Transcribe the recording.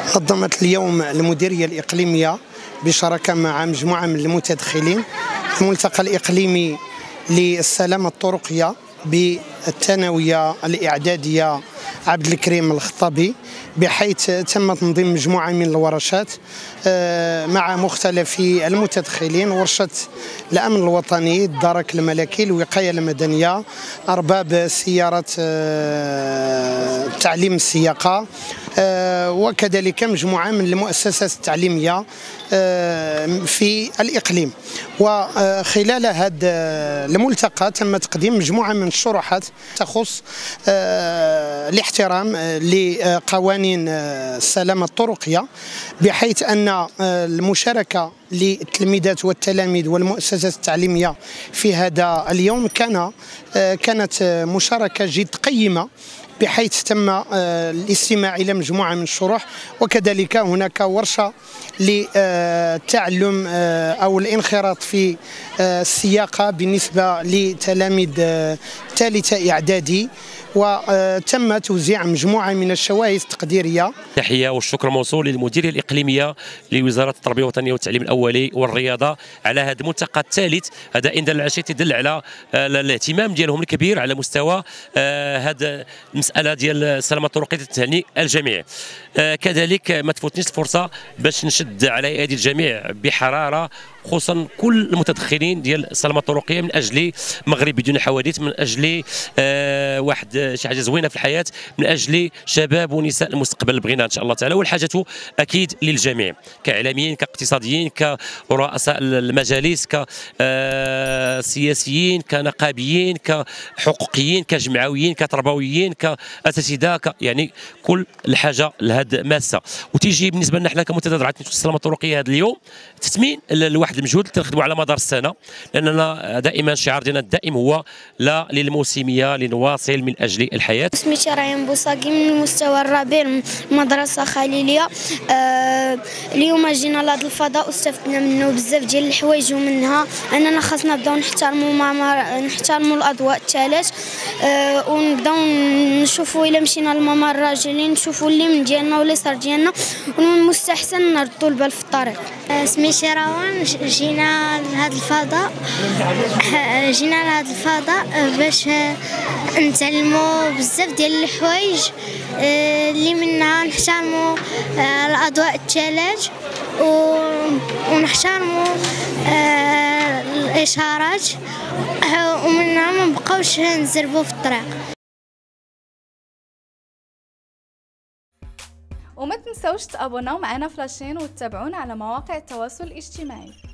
نظمت اليوم المديرية الإقليمية بشراكة مع مجموعة من المتدخلين الملتقى الإقليمي للسلامة الطرقية بالثانوية الإعدادية عبد الكريم الخطابي، بحيث تم تنظيم مجموعة من الورشات مع مختلف المتدخلين: ورشة الأمن الوطني، الدرك الملكي، الوقاية المدنية، أرباب سيارة تعليم السياقة، وكذلك مجموعة من المؤسسات التعليمية في الإقليم. وخلال هذا الملتقى تم تقديم مجموعة من الشروحات تخص الاحترام لقوانين السلامة الطرقية، بحيث أن المشاركة للتلميذات والتلاميذ والمؤسسات التعليمية في هذا اليوم كانت مشاركة جد قيمة، بحيث تم الاستماع إلى مجموعة من الشروح، وكذلك هناك ورشة للتعلم أو الانخراط في السياقة بالنسبة لتلاميذ ثالثة إعدادي، وتم توزيع مجموعة من الشوائز التقديرية. تحية والشكر موصول للمديرية الإقليمية لوزارة التربية الوطنية والتعليم الأولي والرياضة على هذا الملتقى الثالث. هذا إن دل على شيء تدل على الاهتمام ديالهم الكبير على مستوى هذا المسألة ديال السلامة الطرقية. تهني الجميع. كذلك ما تفوتنيش الفرصة باش نشد على أيدي الجميع بحرارة، خصوصا كل المتدخلين ديال السلامة الطرقية، من أجل مغرب بدون حوادث، من أجل واحد شي حاجة زوينة في الحياة، من أجل شباب ونساء المستقبل بغينا إن شاء الله تعالى. والحاجة أكيد للجميع، كإعلاميين، كاقتصاديين، كرؤساء المجالس، كسياسيين، كنقابيين، كحقوقيين، كجمعويين، كتربويين، كأساتذة، يعني كل الحاجة لهذا ماسة. وتيجي بالنسبة لنا حنا كمتدرعات السلامة الطرقية هذا اليوم تثمين لواحد المجهود اللي تنخدموا على مدار السنة، لأننا دائما الشعار ديالنا الدائم هو لا للموسمية، لنواصل من أجل الحياة. سميتي ريان بوصاقي من المستوى الرابع مدرسة خليلية. اليوم جينا لهذا الفضاء واستفدنا منه بزاف ديال الحوايج، ومنها أننا خاصنا نبداو نحترموا الأضواء الثلاث، ونبداو نشوفوا إلا مشينا للممر الراجلين نشوفوا اللي من ديالنا واليسار ديالنا، ومن المستحسن نردوا البال في الطريق. سميتي روان. جينا لهذا الفضاء باش نتعلموا بزاف ديال الحوايج، اللي منها نحترموا الاضواء الثلاث ونحترموا الاشارات، ومنها ما نبقاوش نزربوا في الطريق. وما تنسوش تابوناو معنا في لاشين وتتابعونا على مواقع التواصل الاجتماعي.